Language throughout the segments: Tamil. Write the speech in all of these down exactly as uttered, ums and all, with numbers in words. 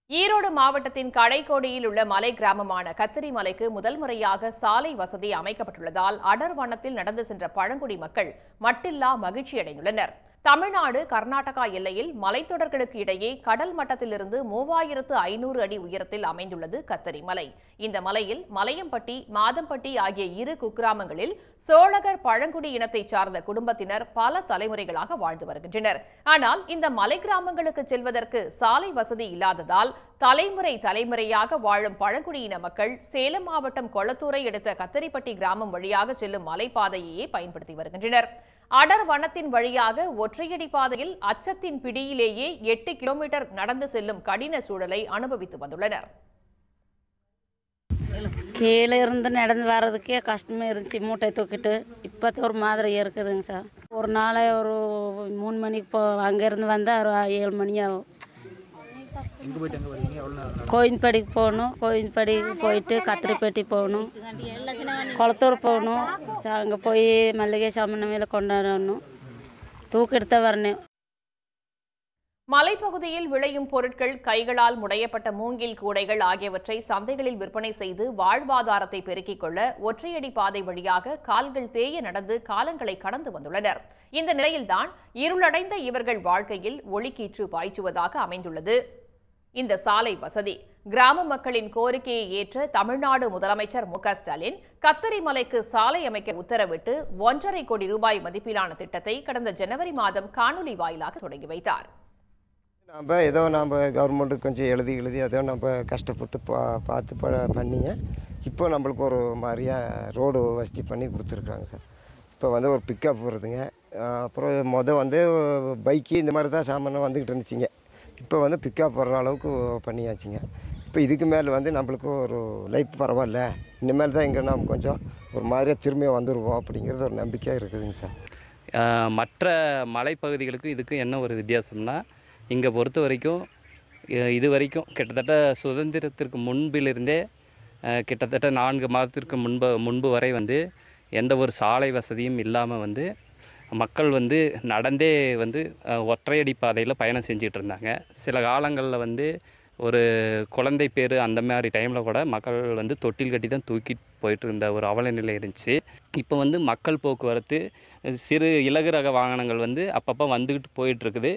ஈரோடு மாவட்டத்தின் கடைக்கோடியில் உள்ள மலை கிராமமான கத்திரி மலைக்கு முதல் முறையாக சாலை வசதி அமைக்கப்பட்டுள்ளதால் அடர் வனத்தில் நடந்து சென்ற பழங்குடி மக்கள் மட்டில்லா மகிழ்ச்சியடைந்துள்ளனர். தமிழ்நாடு கர்நாடகா எல்லையில் மலைத்தொடர்களுக்கு இடையே கடல் மட்டத்திலிருந்து மூவாயிரத்து ஐநூறு அடி உயரத்தில் அமைந்துள்ளது கத்திரி மலை. இந்த மலையில் மலையம்பட்டி, மாதம்பட்டி ஆகிய இரு குக்கிராமங்களில் சோழகர் பழங்குடி இனத்தை சார்ந்த குடும்பத்தினர் பல தலைமுறைகளாக வாழ்ந்து வருகின்றனர். ஆனால் இந்த மலை கிராமங்களுக்கு செல்வதற்கு சாலை வசதி இல்லாததால் தலைமுறை தலைமுறையாக வாழும் பழங்குடியின மக்கள் சேலம் மாவட்டம் கொளத்தூரை அடுத்த கத்தரிப்பட்டி கிராமம் வழியாக செல்லும் மலைப்பாதையையே பயன்படுத்தி வருகின்றனர். அடர் வனத்தின் வழியாக ஒற்றையடி பாதையில் அச்சத்தின் பிடியிலேயே எட்டு கிலோமீட்டர் நடந்து செல்லும் கடின சூழலை அனுபவித்து வந்துள்ளனர். கீழே இருந்து நடந்து வர்றதுக்கே கஷ்டமே இருந்துச்சு, மூட்டை தூக்கிட்டு. இப்போ ஒரு மாதிரி இருக்குதுங்க சார். ஒரு நாளை ஒரு மூணு மணிக்கு போ அங்கேருந்து வந்தால் ஒரு ஏழு மணி ஆகும். கோயின்படிக்கு போகணும், கோயின்படிக்கு போயிட்டு கத்திரிப்பட்டி போகணும், கொளத்தூர் போகணும். அங்கே போய் மல்லிகை சாமனை மேலே கொண்டாடணும், தூக்கிட்டு வரணும். மலைப்பகுதியில் விளையும் பொருட்கள், கைகளால் முடையப்பட்ட மூங்கில் கூடைகள் ஆகியவற்றை சந்தைகளில் விற்பனை செய்து வாழ்வாதாரத்தை பெருக்கிக் கொள்ள ஒற்றையடி பாதை வழியாக கால்கள் தேய நடந்து காலங்களை கடந்து வந்துள்ளனர். இந்த நிலையில்தான் இருளடைந்த இவர்கள் வாழ்க்கையில் ஒளிக்கீற்று பாய்ச்சுவதாக அமைந்துள்ளது இந்த சாலை வசதி. கிராம மக்களின் கோரிக்கையை ஏற்ற தமிழ்நாடு முதலமைச்சர் மு க ஸ்டாலின் கத்தரி மலைக்கு சாலை அமைக்க உத்தரவிட்டு ஒன்றரை கோடி ரூபாய் மதிப்பிலான திட்டத்தை கடந்த ஜனவரி மாதம் காணொலி வாயிலாக தொடங்கி வைத்தார். நம்ம ஏதோ நம்ம கவர்மெண்ட்டுக்கு கொஞ்சம் எழுதி எழுதி ஏதோ நம்ம கஷ்டப்பட்டு பா பார்த்து ப பண்ணிங்க இப்போ நம்மளுக்கு ஒரு மாதிரியா ரோடு வசதி பண்ணி கொடுத்துருக்குறாங்க சார். இப்போ வந்து ஒரு பிக்கப் வருதுங்க. அப்புறம் மொதல் வந்து பைக்கு இந்த மாதிரி தான் சாமான் வந்துக்கிட்டு இருந்துச்சுங்க. இப்போ வந்து பிக்கப் வர்ற அளவுக்கு பண்ணியாச்சுங்க. இப்போ இதுக்கு மேலே வந்து நம்மளுக்கு ஒரு லைஃப் பரவாயில்ல, இனிமேல் தான் இங்கே நம்ம கொஞ்சம் ஒரு மாதிரியாக திரும்பியாக வந்துடுவோம் அப்படிங்கிறது ஒரு நம்பிக்கையாக இருக்குதுங்க சார். மற்ற மலைப்பகுதிகளுக்கும் இதுக்கும் என்ன ஒரு வித்தியாசம்னா, இங்கே பொறுத்த வரைக்கும் இது வரைக்கும் கிட்டத்தட்ட சுதந்திரத்திற்கு முன்பிலிருந்தே கிட்டத்தட்ட நான்கு மாதத்திற்கு முன்பு முன்பு வரை வந்து எந்த ஒரு சாலை வசதியும் இல்லாமல் வந்து மக்கள் வந்து நடந்தே வந்து ஒற்றையடி பாதையில் பயணம் செஞ்சிகிட்டு இருந்தாங்க. சில காலங்களில் வந்து ஒரு குழந்தை பேர் அந்த மாதிரி டைமில் கூட மக்கள் வந்து தொட்டில் கட்டி தான் தூக்கிட்டு போயிட்டு இருந்த ஒரு அவல நிலை இருந்துச்சு. இப்போ வந்து மக்கள் போக்குவரத்து, சிறு இலகு ரக வாகனங்கள் வந்து அப்பப்போ வந்துக்கிட்டு போயிட்டுருக்குது.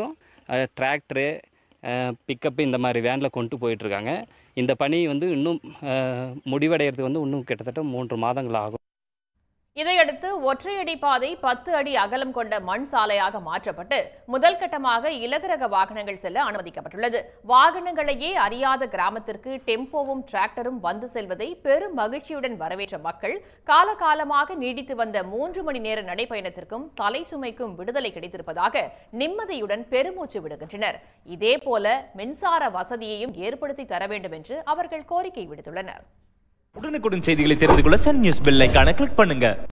டிராக்டரு, பிக்கப்பு இந்த மாதிரி வேனில் கொண்டு போயிட்டுருக்காங்க. இந்த பணி வந்து இன்னும் முடிவடைகிறதுக்கு வந்து இன்னும் கிட்டத்தட்ட மூன்று மாதங்கள் ஆகும். இதையடுத்து ஒற்றையடி பாதை பத்து அடி அகலம் கொண்ட மண் சாலையாக மாற்றப்பட்டு முதல் கட்டமாக இலகுரக வாகனங்கள் செல்ல அனுமதிக்கப்பட்டுள்ளது. வாகனங்களையே அறியாத கிராமத்திற்கு டெம்போவும் டிராக்டரும் வந்து செல்வதை பெரும் மகிழ்ச்சியுடன் வரவேற்ற மக்கள் காலகாலமாக நீடித்து வந்த மூன்று மணி நேர நடைபயணத்திற்கும் தலை சுமைக்கும் விடுதலை கிடைத்திருப்பதாக நிம்மதியுடன் பெருமூச்சு விடுகின்றனர். இதேபோல மின்சார வசதியையும் ஏற்படுத்தி தர வேண்டும் என்று அவர்கள் கோரிக்கை விடுத்துள்ளனர். உடனுக்குடன் செய்திகளை தெரிந்து கொள்ள சன் நியூஸ் பெல் ஐகானை கிளிக் பண்ணுங்க.